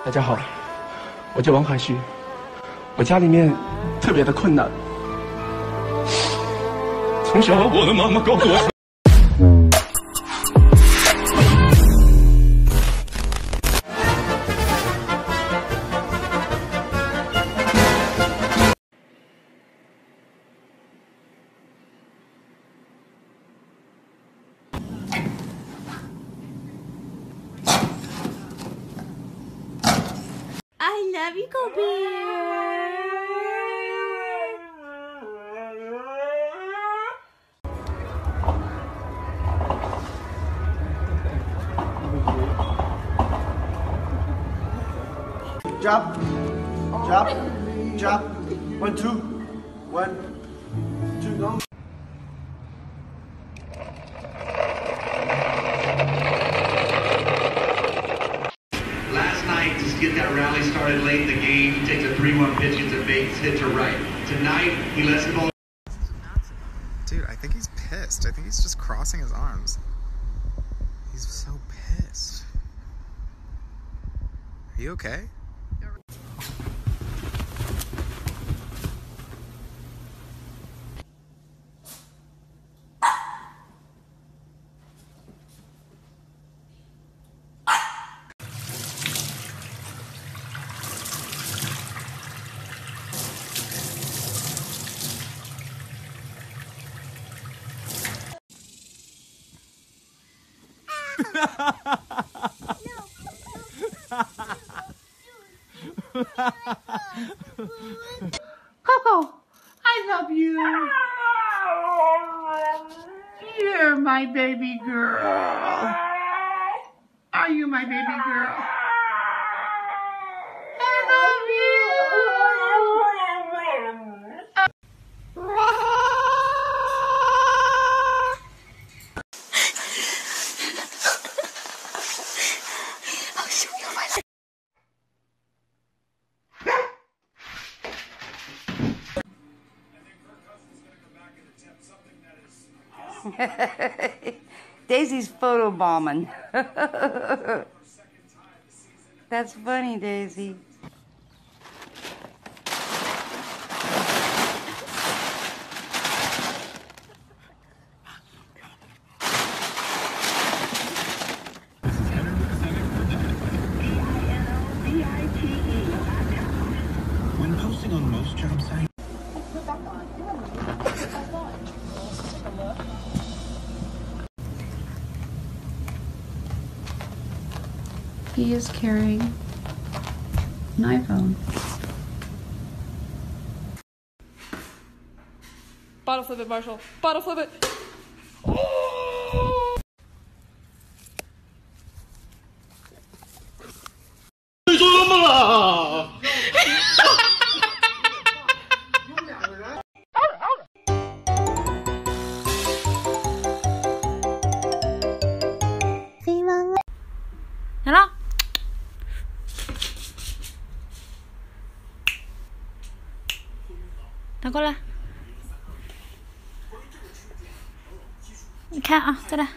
大家好，我叫王海旭，我家里面特别的困难，从小我的妈妈告诉我。 I love you, Go Bear. Drop, drop, drop. 1, 2, 1, 2, go. Last night, just get that rally started late in the game, he takes a 3-1 pitch, gets a base hit to right. Tonight, he lets the ball. Dude, I think he's pissed. I think he's just crossing his arms. He's so pissed. Are you okay? Coco, I love you. You're my baby girl. Are you my baby girl? I love you. Daisy's photobombing. That's funny, Daisy. When posting on most job sites. He is carrying an iPhone. Bottle flip it, Marshall. Bottle flip it. Hello? 拿过来，你看啊，再来。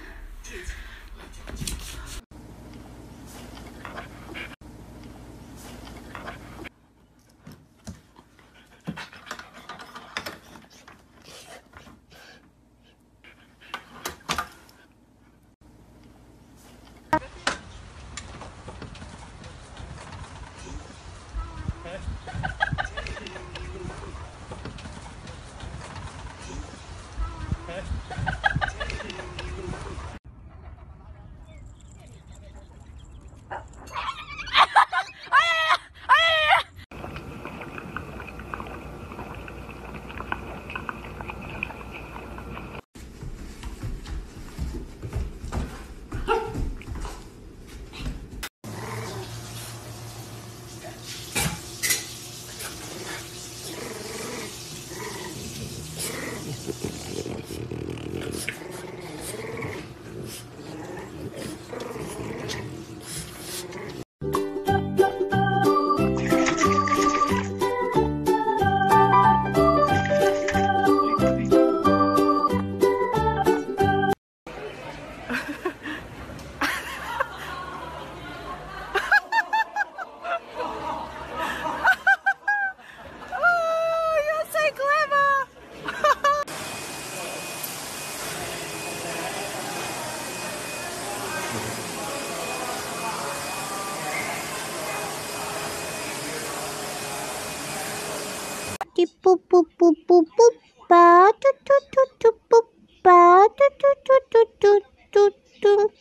boop boop boop boop boop. Ba do do do do boop. Ba do do do do do do do.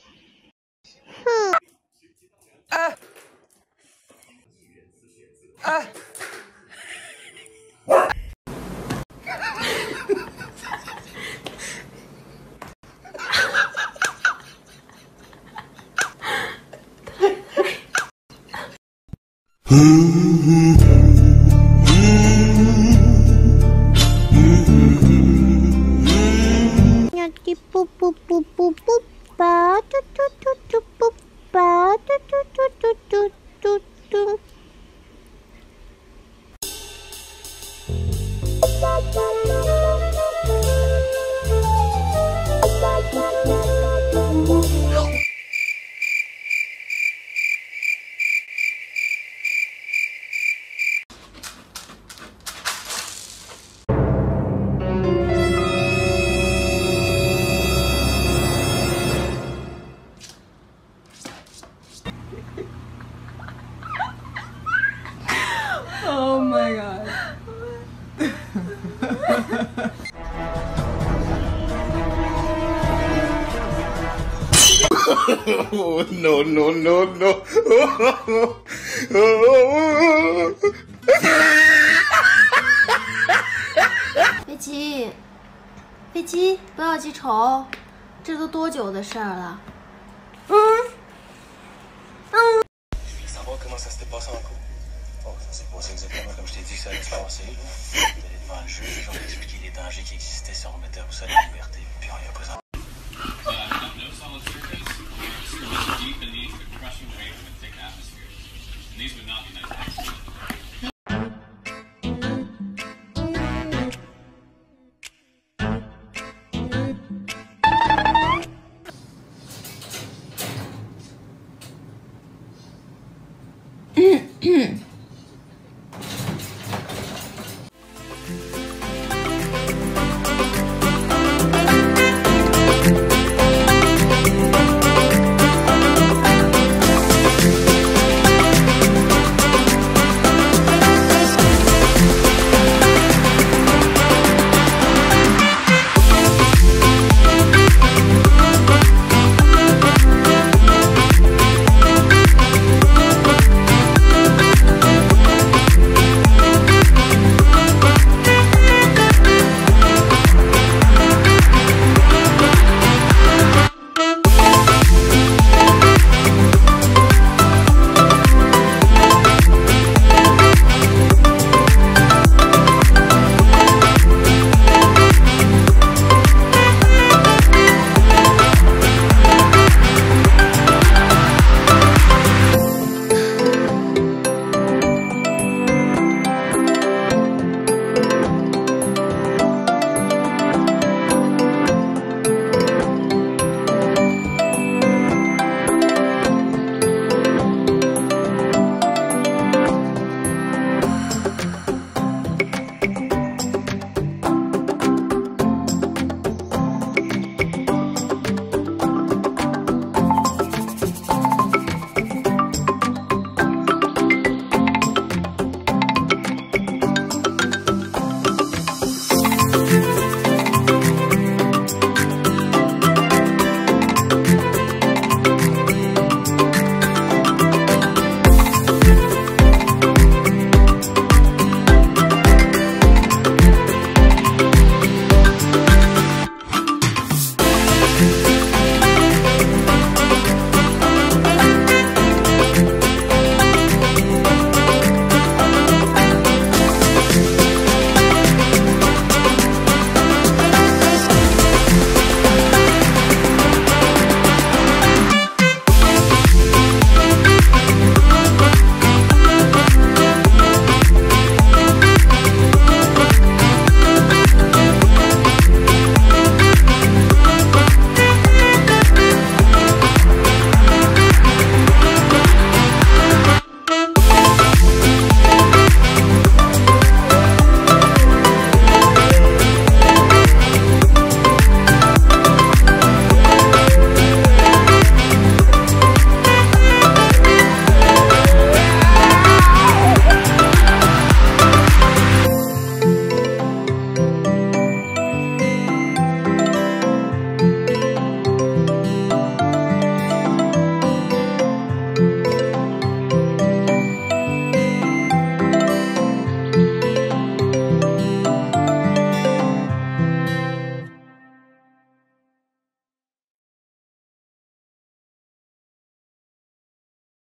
Boop boop boop boop boop. Ba do do do do boop. Ba do do do do do do. Oh my god. Oh, no, no, no, no. 飞机，飞机，不要记仇，这都多久的事儿了？ Savoir comment ça s'était passé en cours. Bon, ça s'est passé exactement comme je t'ai dit que ça allait se passer. On est allé devant le juge, on a expliqué les dangers qui existaient si on remettait au sol la liberté, puis on y a présenté. No solid surface or deep beneath the crushing weight of a thick atmosphere. And these would not be nice things.